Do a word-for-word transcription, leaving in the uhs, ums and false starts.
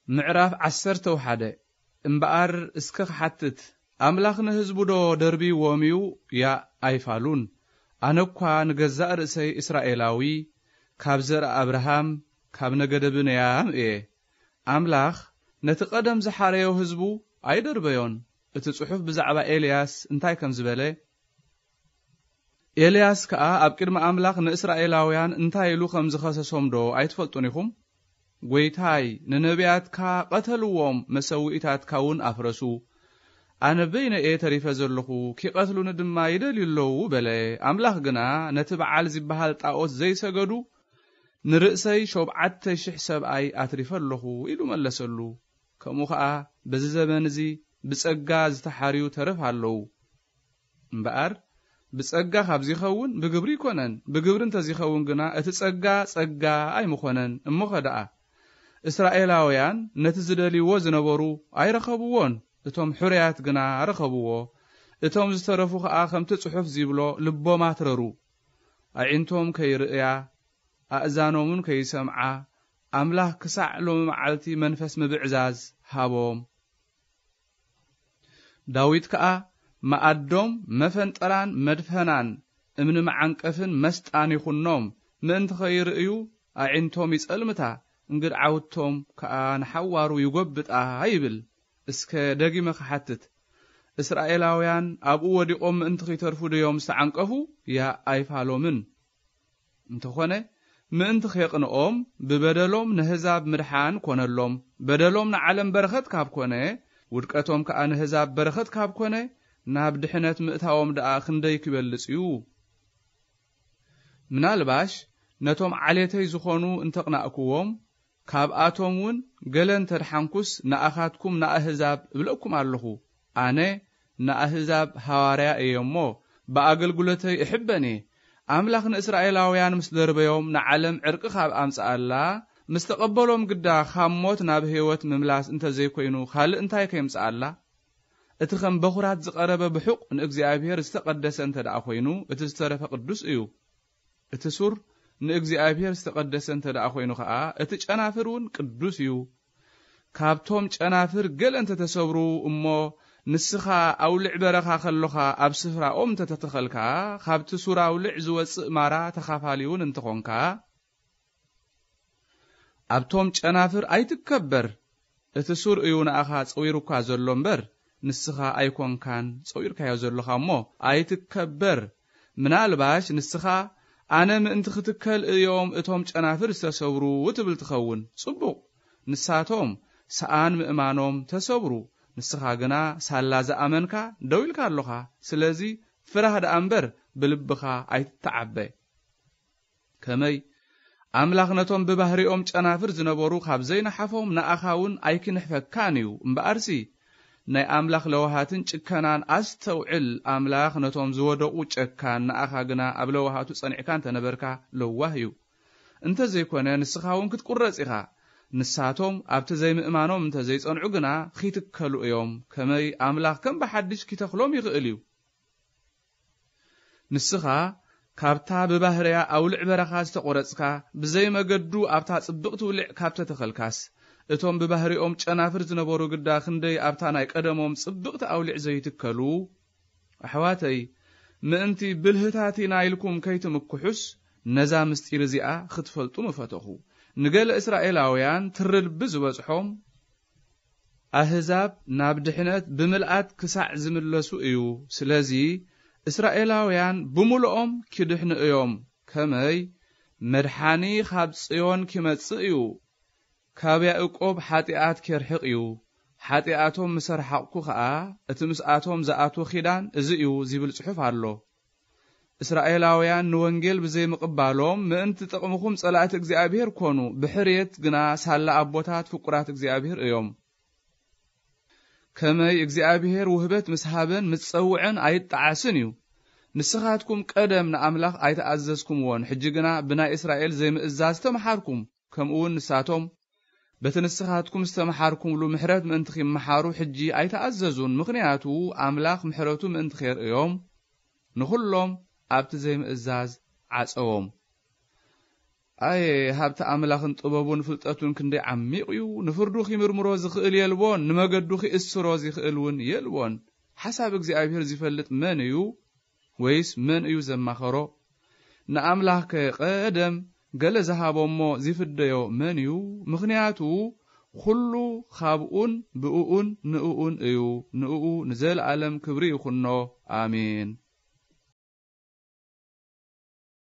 ምዕራፍ عشرة وحدة እምበአር እስከ ሓትት አምላኽነ ህዝቡ ዶ ደርቢ ወሚው ያ አይፋሉን አነኳ ንገዛእ ርእሰይ እስራኤላዊ ካብ ዘርአ አብርሃም ካብ ነገደ ብንያም እየ አምላኽ ነቲ ቀደም ዝሓረዮ ህዝቡ አይደርበዮን እቲ ጽሑፍ ብዛዕባ ኤልያስ እንታይ ከም ዝበለ ኤልያስ ከኣ ኣብ ቅድመ አምላኽ ንእስራኤላውያን እንታይ ኢሉ ከም ዝኸሰሶም ዶ ኣይትፈልጡን ኢኹም ጎይታይ ንነቢያትካ ቀተልዎም መሰዊኢታትካ እውን ኣፍረሱ ኣነ በይነ እየ ተሪፈ ዘለኹ ኪቐትሉኒ ድማ ይደልዩለዉ በለ አምላኽ ግና ነቲ በዓል ዝበሃል ጣዖት ዘይሰገዱ ንርእሰይ ሸውዓተ ሽሕ ሰብኣይ ኣትሪፈለኹ ኢሉ መለሰሉ ከምኡ ከዓ በዚ ዘመን እዚ ብጸጋ ዝተሓርዩ ተረፍ ኣለዉ እምበኣር ብጸጋ ካብ ዝኸውን ብግብሪ ይኮነን ብግብሪ እንተዝኸውን ግና እቲ ጸጋ ጸጋ ኣይምኾነን እሞ ኸደኣ እስራኤላውያን ነቲ ዝደልይዎ ዝነበሩ ኣይረኸብዎን እቶም ሕርያት ግና ረኸብዎ እቶም ዝተረፉ ከዓ ከምቲ ጽሑፍ ዝብሎ ልቦም ኣትረሩ ኣዒንቶም ከይርእያ ኣእዛኖምን ከይሰምዓ አምላኽ ክሳዕ ሎሚ መዓልቲ መንፈስ ምብዕዛዝ ሃቦም ዳዊት ከዓ ማኣዶም መፈንጠራን መድፈናን እምኒ መዓንቀፍን መስጣን ይኹኖም ምእንቲ ኸይርእዩ ኣዒንቶም ይጸልምታ እንግድ ዓውቶም ከዓ ንሓዋሩ ይጐብጣ ይብል እስከ ደጊመ ክሓትት እስራኤላውያን ኣብኡ ወዲቖም ምእንቲ ኺተርፉ ድዮም ዝተዓንቀፉ ያ ኣይፋሎምን እንተኾነ ምእንቲ ኸይቕንኦም ብበደሎም ንህዛብ ምድሓን ኮነሎም በደሎም ንዓለም በረኸት ካብ ኮነ ውድቀቶም ከዓ ንህዛብ በረኸት ካብ ኮነ ናብ ድሕነት ምእታዎም ደኣ ክንደይ ክበልጽ እዩ ምናልባሽ ነቶም ዓሌተይ ዝኾኑ እንተቕናእክዎም ካብኣቶም እውን ገለ እንተድሓንኩስ ንኣኻትኩም ንኣህዛብ እብለኩም ኣለኹ ኣነ ንኣህዛብ ሃዋርያ እየ እሞ ብኣገልግሎተይ እሕበኒ አምላኽ ንእስራኤላውያን ምስ ደርበዮም ንዓለም ዕርቂ ካብ ኣምጽኣላ ምስ ተቐበሎም ግዳ ካብ ሞት ናብ ህይወት ምምላስ እንተዘይኮይኑ ካልእ እንታይ ከይምጽኣላ እቲ ከም በኹራት ዝቐረበ ብሑቕ ንእግዚአብሔር ዝተቐደሰ እንተ ደኣ ኮይኑ እቲ ዝተረፈ ቅዱስ እዩ እቲ ሱር ንእግዚአብሔር ዝተቐደሰ እንተ ደኣ ኮይኑ ከዓ እቲ ጨናፍር እውን ቅዱስ እዩ ካብቶም ጨናፍር ገለ እንተ ተሰብሩ እሞ ንስኻ ኣውልዕ በረኻ ኸለኻ ኣብ ስፍራኦም እንተተተኸልካ ካብቲ ሱር ኣውልዕ ዝወፅእ ማራ ተኻፋሊውን እንትኾንካ ኣብቶም ጨናፍር ኣይትከበር እቲ ሱር እዩ ንኣኻ ፀዊሩካ ዘሎ እምበር ንስኻ ኣይኮንካን ፀዊርካዮ ዘለኻ እሞ ኣይትከበር ምናልባሽ ንስኻ ኣነ ምእንቲ ክትከል እዮም እቶም ጨናፍር ዝተሰብሩ ትብል ትኸውን ጽቡቕ ንሳቶም ሰኣን ምእማኖም ተሰብሩ ንስኻ ግና ሳላ ዝኣመንካ ደው ኢልካ ኣለኻ ስለዚ ፍራህ ደኣ እምበር ብልብኻ ኣይትተዓበ ከመይ አምላኽ ነቶም ብባህሪኦም ጨናፍር ዝነበሩ ካብ ዘይነሓፎም ንኣኻውን ኣይክንሕፈካን እዩ እምበኣርሲ ናይ አምላኽ ለዋሃትን ጭከናን ኣስተውዕል አምላኽ ነቶም ዝወደቁ ጨካን ንኣኻ ግና ኣብ ለዋሃቱ ጸኒዕካ እንተነበርካ ለዋህ እዩ እንተ ዘይኮነ ንስኻውን ክትቁረጽ ኢኻ ንሳቶም ኣብቲ ዘይምእማኖም እንተ ዘይጸንዑ ግና ኺትከሉ እዮም ከመይ አምላኽ ከም ብሓድሽ ኪተኽሎም ይኽእል እዩ ንስኻ ካብታ ብባህርያ ኣውልዕ በረኻ ዝተቆረጽካ ብዘይ መገዱ ኣብታ ጽብቕቲ ውልዕ ካብተ ተኸልካስ እቶም ብባህሪኦም ጨናፍር ዝነበሩ ግዳ ክንደይ ኣብታ ናይ ቀደሞም ጽብቕቲ ኣውልዕ ዘይትከሉ ኣሕዋተይ ምእንቲ ብልህታት ኢና ኢልኩም ከይትምክሑስ ነዛ ምስጢር እዚኣ ክትፈልጡ ምፈተኹ ንገለ እስራኤላውያን ትርልቢ ዝበጽሖም ኣህዛብ ናብ ድሕነት ብምልኣት ክሳዕ ዝምለሱ እዩ ስለዚ እስራኤላውያን ብምልኦም ክድሕኑ እዮም ከመይ መድሓኒ ካብ ጽዮን ክመጽእ እዩ ካብ ያዕቆብ ሓጢኣት ክርሕቕ እዩ ሓጢኣቶም ምሰርሓቕኩ ከዓ እቲ ምስኣቶም ዝኣትዎ ኺዳን እዚ እዩ ዝብል ጽሑፍ ኣሎ እስራኤላውያን ንወንጌል ብዘይ ምቕባሎም ምእንቲ ጥቕምኹም ጸላእቲ እግዚአብሔር ኮኑ ብሕርየት ግና ሳላ ኣቦታት ፍቁራት እግዚአብሔር እዮም ከመይ እግዚአብሔር ውህበት ምስሃበን ምጸውዕን ኣይጣዓስን እዩ ንስኻትኩም ቀደም ንኣምላኽ ኣይተኣዘዝኩምዎን ሕጂ ግና ብናይ እስራኤል ዘይምእዛዝ ተመሓርኩም ከምኡውን ንሳቶም በቲ ንስኻትኩም ዝተመሓርኩምሉ ምሕረት ምእንቲ ኺመሓሩ ሕጂ ኣይተኣዘዙን ምኽንያቱ ኣምላኽ ምሕረቱ ምእንቲ ኸርእዮም ንኹሎም ኣብቲ ዘይምእዛዝ ዓጸዎም أي هابت أملاخن طبابون فلتاتون كندي عميقيو نفردوخي مرمرو زخيل يلبون نمقدوخي اسرو زخيلون يلبون حساب እግዚአብሔር زفلت من يو ويس من يو زمخرو نأملاخ كقدم قال زهابومو زفديو من يو مخنياتو كلو خابؤون بؤون نؤون ايو نؤو نزل عالم كبري يخنو آمين